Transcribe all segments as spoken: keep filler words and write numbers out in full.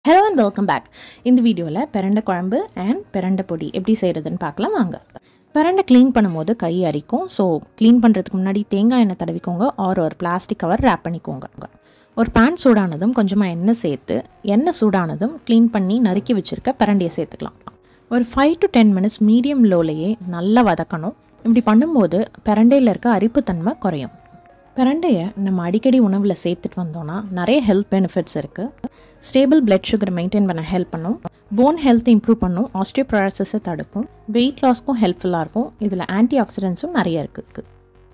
Hello and welcome back. In the video la peranda kuழம்பு and peranda பொடி எப்படி செய்யறதுன்னு பார்க்கலாம் வாங்க. peranda clean பண்ணும்போது கை அரிக்கும். So clean பண்றதுக்கு முன்னாடி தேங்காய் எண்ணெய் தடவிக்கோங்க or ஒரு பிளாஸ்டிக் கவர் wrap பண்ணிக்கோங்க. ஒரு pan சூடானதும் கொஞ்சமா எண்ணெய் சேர்த்து எண்ணெய் சூடானதும் clean பண்ணி நறுக்கி வச்சிருக்க perandயை சேர்த்துக்கலாம். ஒரு five to ten minutes medium lowலயே நல்லா வதக்கணும். இப்படி பண்ணும்போது perandையில இருக்க அரிப்பு தன்மை குறையும். perandையை நம்ம அடிக்கடி உணவுல சேர்த்துட்டு வந்தோம்னா நிறைய ஹெல்த் பெனிஃபிட்ஸ் இருக்கு. ஸ்டேபிள் பிளட் சுகர் மெயின்டைன் பண்ண ஹெல்ப் பண்ணும், போன் ஹெல்த் இம்ப்ரூவ் பண்ணும், ஆஸ்டியோபொரோசிஸை தடுக்கும், வெயிட் லாஸ்க்கும் ஹெல்ப்ஃபுல்லாக இருக்கும். இதில் ஆன்டி ஆக்சிடென்ட்ஸும் நிறைய இருக்கு.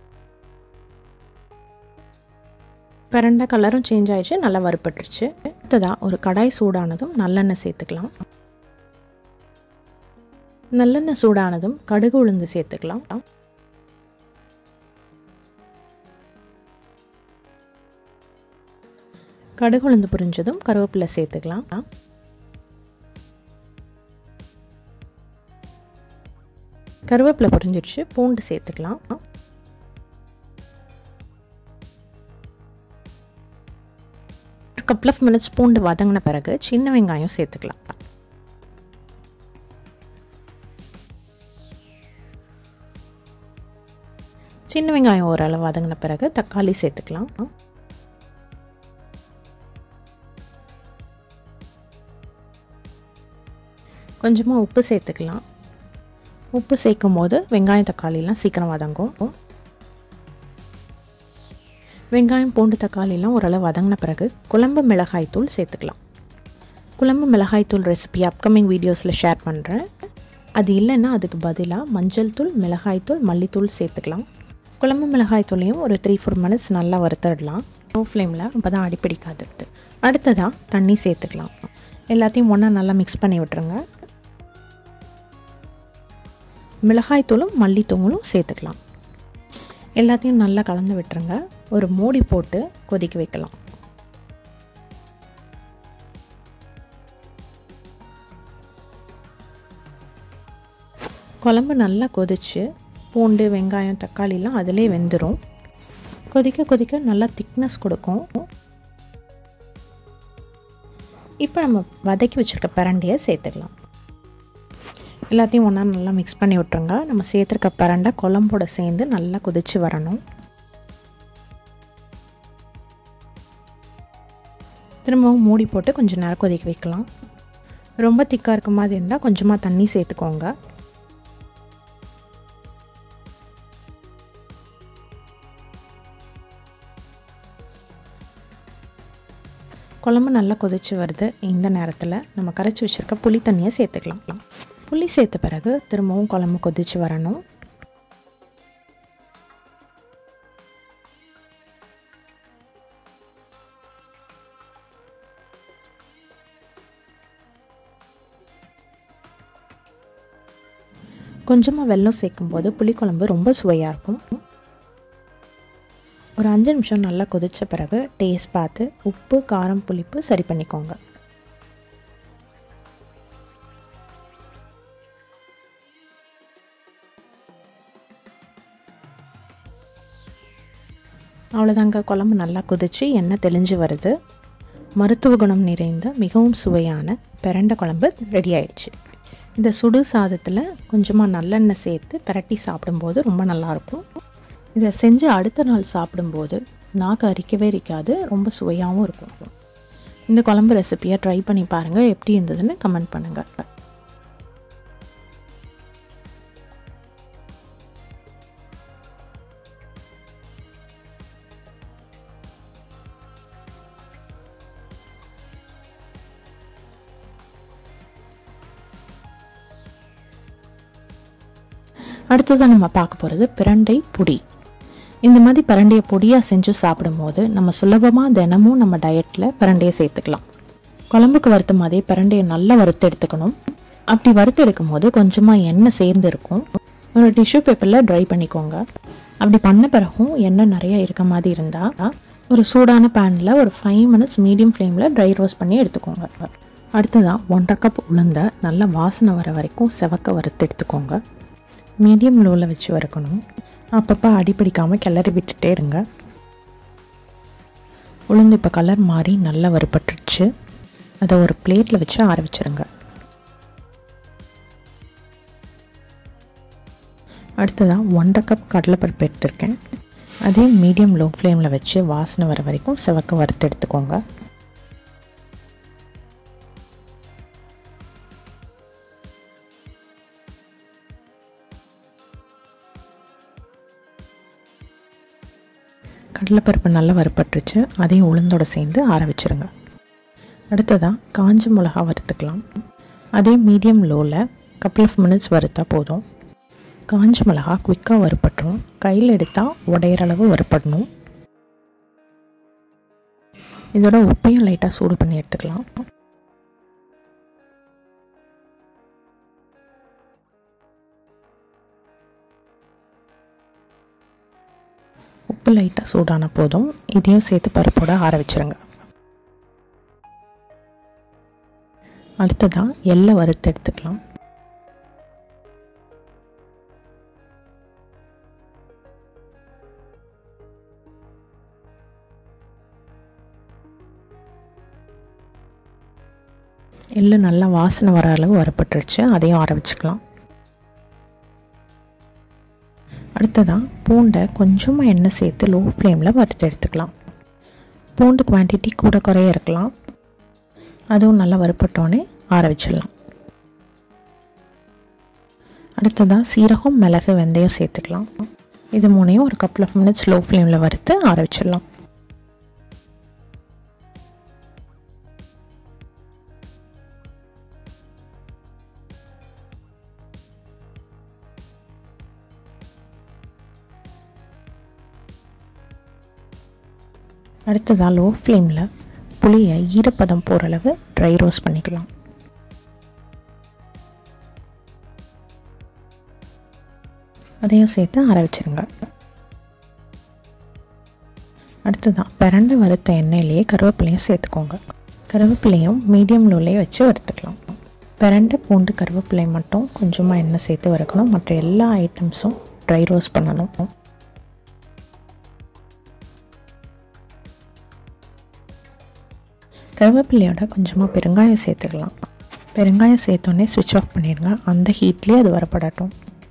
பிரண்டை கலரும் சேஞ்ச் ஆயிடுச்சு, நல்லா வறுபட்டுருச்சு. அடுத்ததாக ஒரு கடாய் சூடானதும் நல்லெண்ணெய் சேர்த்துக்கலாம். நல்லெண்ணெய் சூடானதும் கடுகு உளுந்து சேர்த்துக்கலாம். கடுகு உளுந்து பொரிஞ்சதும் கருவேப்பிலை சேர்த்துக்கலாம். கருவேப்பிலை பொரிஞ்சிடுச்சு, பூண்டு சேர்த்துக்கலாம். ஒரு கப்புள் ஆஃப் மினிட்ஸ் பூண்டு வதங்கின பிறகு சின்ன வெங்காயம் சேர்த்துக்கலாம். சின்ன வெங்காயம் ஓரளவு வதங்கின பிறகு தக்காளி சேர்த்துக்கலாம். கொஞ்சமாக உப்பு சேர்த்துக்கலாம். உப்பு சேர்க்கும் போது வெங்காயம் தக்காளிலாம் சீக்கிரம் வதங்கும். வெங்காயம் பூண்டு தக்காளிலாம் ஓரளவு வதங்கின பிறகு குழம்பு மிளகாய் தூள் சேர்த்துக்கலாம். குழம்பு மிளகாய் தூள் ரெசிபி அப்கமிங் வீடியோஸில் ஷேர் பண்ணுறேன். அது இல்லைன்னா அதுக்கு பதிலாக மஞ்சள் தூள், மிளகாய் தூள், மல்லித்தூள் சேர்த்துக்கலாம். குழம்பு மிளகாய் தூளையும் ஒரு த்ரீ ஃபோர் மினிட்ஸ் நல்லா வறுத்துடலாம். லோ ஃப்ளேமில் அப்போ தான் அடிப்பிடிக்காது. அடுத்ததாக தண்ணி சேர்த்துக்கலாம். எல்லாத்தையும் ஒன்றா நல்லா மிக்ஸ் பண்ணி விட்டுருங்க. மிளகாய் தூளும் மல்லித்தூளும் சேர்த்துக்கலாம். எல்லாத்தையும் நல்லா கலந்து விட்டுருங்க. ஒரு மூடி போட்டு கொதிக்க வைக்கலாம். குழம்பு நல்லா கொதிச்சு பூண்டு வெங்காயம் தக்காளிலாம் அதிலே வெந்துடும். கொதிக்க கொதிக்க நல்லா திக்னஸ் கொடுக்கும். இப்போ நம்ம வதக்கி வச்சுருக்க பிரண்டையை சேர்த்துக்கலாம். எல்லாத்தையும் ஒன்றா நல்லா மிக்ஸ் பண்ணி விட்டுருங்க. நம்ம சேர்த்துருக்க பிரண்டை குழம்போட சேர்ந்து நல்லா கொதிச்சு வரணும். திரும்பவும் மூடி போட்டு கொஞ்சம் நேரம் கொதிக்க வைக்கலாம். ரொம்ப திக்காக இருக்க மாதிரி இருந்தால் கொஞ்சமாக தண்ணி சேர்த்துக்கோங்க. குழம்பு நல்லா கொதிச்சு வருது. இந்த நேரத்தில் நம்ம கரைச்சி வச்சுருக்க புளி தண்ணியை சேர்த்துக்கலாம். புளி சேர்த்த பிறகு திரும்பவும் குழம்பு கொதிச்சு வரணும். கொஞ்சமாக வெல்லம் சேர்க்கும்போது புளிக்குழம்பு ரொம்ப சுவையாக இருக்கும். ஒரு அஞ்சு நிமிஷம் நல்லா கொதித்த பிறகு டேஸ்ட் பார்த்து உப்பு காரம் புளிப்பு சரி பண்ணிக்கோங்க. அவ்வளோதாங்க, குழம்பு நல்லா கொதிச்சு எண்ணெய் தெளிஞ்சு வருது. மருத்துவ குணம் நிறைந்த மிகவும் சுவையான பிரண்டை குழம்பு ரெடி ஆயிடுச்சு. இந்த சுடு சாதத்தில் கொஞ்சமாக நல்லெண்ணெய் சேர்த்து பிரட்டி சாப்பிடும்போது ரொம்ப நல்லாயிருக்கும். இதை செஞ்சு அடுத்த நாள் சாப்பிடும்போது நாக்கு அரிக்கவே இருக்காது, ரொம்ப சுவையாகவும் இருக்கும். இந்த குழம்பு ரெசிப்பியை ட்ரை பண்ணி பாருங்கள், எப்படி இருந்ததுன்னு கமெண்ட் பண்ணுங்கள். அடுத்ததான் நம்ம பார்க்க போகிறது பிரண்டை பொடி. இந்த மாதிரி பிரண்டையை பொடியாக செஞ்சு சாப்பிடும்போது நம்ம சுலபமாக தினமும் நம்ம டயட்டில் பிரண்டையை சேர்த்துக்கலாம். குழம்புக்கு வறுத்த மாதிரி பிரண்டையை நல்லா வறுத்து எடுத்துக்கணும். அப்படி வறுத்து எடுக்கும் போது கொஞ்சமாக எண்ணெய் சேர்ந்து இருக்கும். ஒரு டிஷ்யூ பேப்பரில் ட்ரை பண்ணிக்கோங்க. அப்படி பண்ண பிறகும் எண்ணெய் நிறைய இருக்க மாதிரி இருந்தால் ஒரு சூடான பேனில் ஒரு ஃபைவ் மினிட்ஸ் மீடியம் ஃப்ளேமில் ட்ரை ரோஸ்ட் பண்ணி எடுத்துக்கோங்க. அடுத்ததாக ஒன்றரை கப் உளுந்த நல்லா வாசனை வர வரைக்கும் செவக்க வறுத்து எடுத்துக்கோங்க. மீடியம் லோவில் வச்சு வறுக்கணும். அப்பப்போ அடிப்பிடிக்காமல் கிளறி விட்டுட்டே இருங்க. உளுந்து இப்போ கலர் மாறி நல்லா வறுபட்டுருச்சு. அதை ஒரு பிளேட்டில் வச்சு ஆற வச்சுருங்க. அடுத்ததாக ஒன்றரை கப் கடலைப்பருப்பு எடுத்திருக்கேன். அதே மீடியம் லோ ஃப்ளேமில் வச்சு வாசனை வர வரைக்கும் செவக்க வறுத்து எடுத்துக்கோங்க. கடலைப்பருப்பு நல்லா வறுப்பட்டுருச்சு. அதையும் உளுந்தோடு சேர்ந்து ஆற வச்சுருங்க. அடுத்ததாக காஞ்ச மிளகா வறுத்துக்கலாம். அதே மீடியம் லோவில் கப்புள் ஆஃப் மினிட்ஸ் வறுத்தா போதும். காஞ்ச மிளகா குயிக்காக வறுப்பட்டுரும். கையில் எடுத்தால் உடையிற அளவு வறுப்படணும். இதோட உப்பையும் லைட்டாக சூடு பண்ணி எடுத்துக்கலாம். உப்பு லைட்டாக சூடான போதும் இதையும் சேர்த்து பருப்போட ஆற வச்சுருங்க. அடுத்ததாக எள்ளை வறுத்து எடுத்துக்கலாம். எள்ளு நல்லா வாசனை வர அளவு வறுப்பட்டுருச்சு. அதையும் ஆற வச்சுக்கலாம். அடுத்ததாக பூண்டை கொஞ்சமாக எண்ணெய் சேர்த்து லோ ஃப்ளேமில் வறுத்து எடுத்துக்கலாம். பூண்டு குவான்டிட்டி கூட குறைய இருக்கலாம். அதுவும் நல்லா வறுப்பட்டோன்னே ஆற வச்சிடலாம். அடுத்ததாக சீரகம், மிளகு, வெந்தயம் சேர்த்துக்கலாம். இது மூணையும் ஒரு கப்புள் ஆஃப் மினிட்ஸ் லோ ஃப்ளேமில் வறுத்து ஆற வச்சிடலாம். அடுத்ததாக லோ ஃப்ளேமில் புளியை ஈரப்பதம் போகிற அளவு ட்ரை ரோஸ்ட் பண்ணிக்கலாம். அதையும் சேர்த்து அரை வச்சுருங்க. அடுத்ததாக பிரண்டை வறுத்த எண்ணெயிலேயே கருவேப்பிலையும் சேர்த்துக்கோங்க. கருவேப்பிலையும் மீடியம் லோலேயே வச்சு வறுத்துக்கலாம். பிரண்டை, பூண்டு, கருவேப்பிலை மட்டும் கொஞ்சமாக எண்ணெய் சேர்த்து வறுக்கணும். மற்ற எல்லா ஐட்டம்ஸும் ட்ரை ரோஸ்ட் பண்ணணும். கருவேப்பிலையோட கொஞ்சமாக பெருங்காயம் சேர்த்துக்கலாம். பெருங்காயம் சேர்த்தோன்னே ஸ்விட்ச் ஆஃப் பண்ணிடுங்க. அந்த ஹீட்லேயே அது வரப்படட்டும்.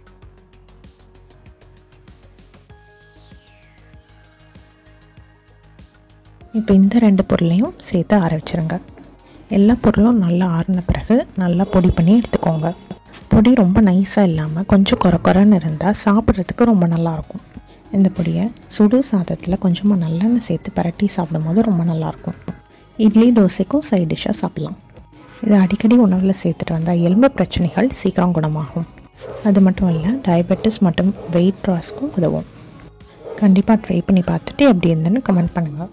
இப்போ இந்த ரெண்டு பொருளையும் சேர்த்து ஆற வச்சுருங்க. எல்லா பொருளும் நல்லா ஆறின பிறகு நல்லா பொடி பண்ணி எடுத்துக்கோங்க. பொடி ரொம்ப நைஸாக இல்லாமல் கொஞ்சம் குறை குறைன்னு இருந்தால் சாப்பிட்றதுக்கு ரொம்ப நல்லாயிருக்கும். இந்த பொடியை சுடு சாதத்தில் கொஞ்சமாக நல்லெண்ணெய் சேர்த்து பரட்டி சாப்பிடும்போது ரொம்ப நல்லாயிருக்கும். இட்லி, தோசைக்கும் சைட் டிஷ்ஷாக சாப்பிட்லாம். இது அடிக்கடி உணவில் சேர்த்துட்டு வந்தால் எலும்பு பிரச்சனைகள் சீக்கிரம் குணமாகும். அது மட்டும் இல்லை, டயபெட்டிஸ் மற்றும் வெயிட் லாஸ்க்கும் உதவும். கண்டிப்பாக ட்ரை பண்ணி பார்த்துட்டு எப்படி இருந்துன்னு கமெண்ட் பண்ணுங்கள்.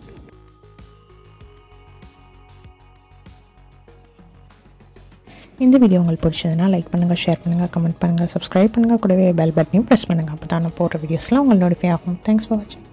இந்த வீடியோ உங்களுக்கு பிடிச்சதுன்னா லைக் பண்ணுங்கள், ஷேர் பண்ணுங்கள், கமெண்ட் பண்ணுங்கள், சப்ஸ்கிரைப் பண்ணுங்கள். கூடவே பெல் பட்டனையும் ப்ரெஸ் பண்ணுங்கள். அப்போ தான் நான் போடுற வீடியோஸ்லாம் உங்களுக்கு நோட்டிஃபை ஆகும். தேங்க்ஸ் ஃபார் வாட்சிங்.